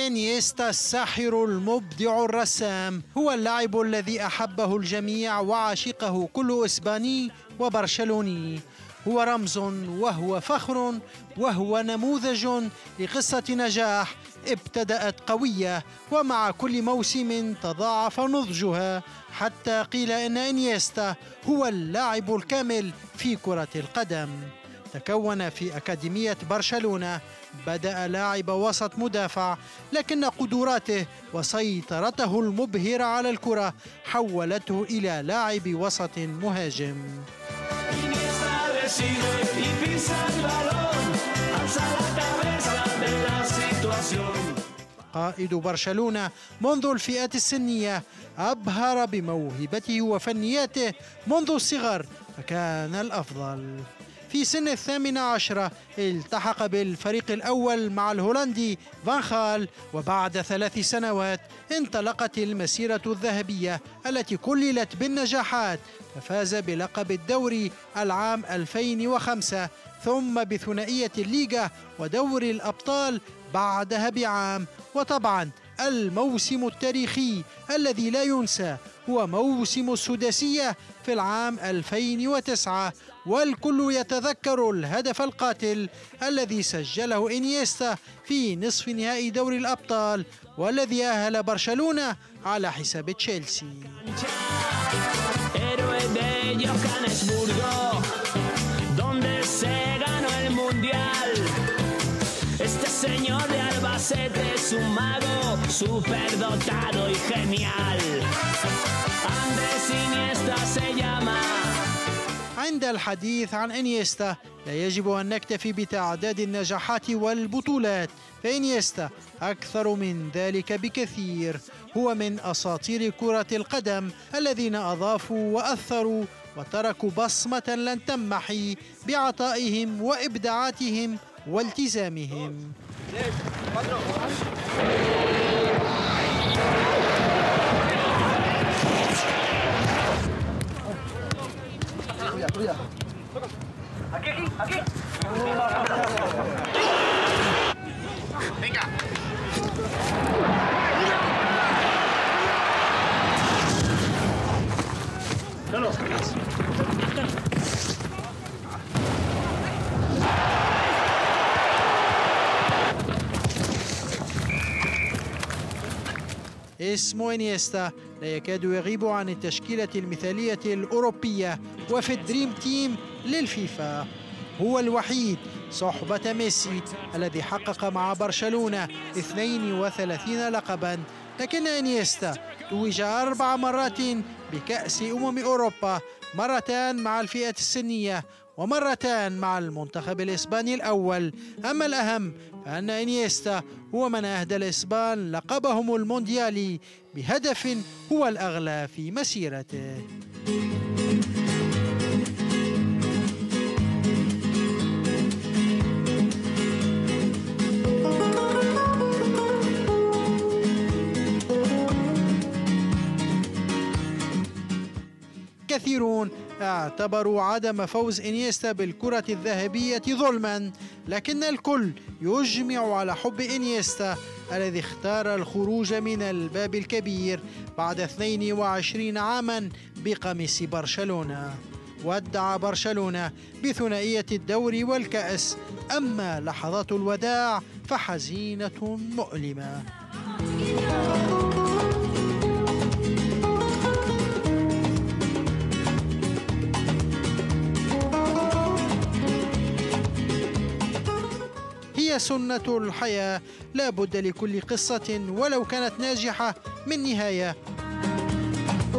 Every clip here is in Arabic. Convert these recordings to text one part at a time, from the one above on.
إنيستا الساحر المبدع الرسام هو اللاعب الذي أحبه الجميع وعشقه كل إسباني وبرشلوني. هو رمز وهو فخر وهو نموذج لقصة نجاح ابتدأت قوية ومع كل موسم تضاعف نضجها، حتى قيل إن إنيستا هو اللاعب الكامل في كرة القدم. تكون في أكاديمية برشلونة، بدأ لاعب وسط مدافع، لكن قدراته وسيطرته المبهرة على الكرة حولته إلى لاعب وسط مهاجم. قائد برشلونة منذ الفئات السنية أبهر بموهبته وفنياته منذ الصغر، فكان الأفضل. في سن 18 التحق بالفريق الأول مع الهولندي فان خال، وبعد 3 سنوات انطلقت المسيرة الذهبية التي كللت بالنجاحات، ففاز بلقب الدوري العام 2005 ثم بثنائية الليغا ودوري الأبطال بعدها بعام. وطبعا الموسم التاريخي الذي لا ينسى هو موسم السداسية في العام 2009، والكل يتذكر الهدف القاتل الذي سجله إنيستا في نصف نهائي دوري الأبطال والذي أهل برشلونة على حساب تشيلسي. Este señor de Albacete es un mago superdotado y genial. Andrés Iniesta se llama. عند الحديث عن إنيستا لا يجب أن نكتفي بتعداد النجاحات والبطولات، فإنيستا أكثر من ذلك بكثير. هو من أساطير كرة القدم الذين أضافوا وأثروا وتركوا بصمة لن تمحي بعطائهم وإبداعاتهم والتزامهم. اسم إنيستا لا يكاد يغيب عن التشكيلة المثالية الأوروبية وفي الدريم تيم للفيفا. هو الوحيد صحبة ميسي الذي حقق مع برشلونة 32 لقبا، لكن إنيستا توج 4 مرات بكأس أوروبا، مرتان مع الفئة السنية ومرتان مع المنتخب الإسباني الأول. أما الأهم فأن إنيستا هو من أهدى الإسبان لقبهم المونديالي بهدف هو الأغلى في مسيرته. كثيرون اعتبروا عدم فوز إنيستا بالكرة الذهبية ظلما، لكن الكل يجمع على حب إنيستا الذي اختار الخروج من الباب الكبير بعد 22 عاما بقميص برشلونة. ودع برشلونة بثنائية الدوري والكأس، أما لحظات الوداع فحزينة مؤلمة. هي سنة الحياة، لا بد لكل قصة ولو كانت ناجحة من نهاية.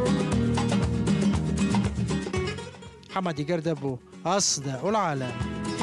حمادي قردبو، أصداء العالم.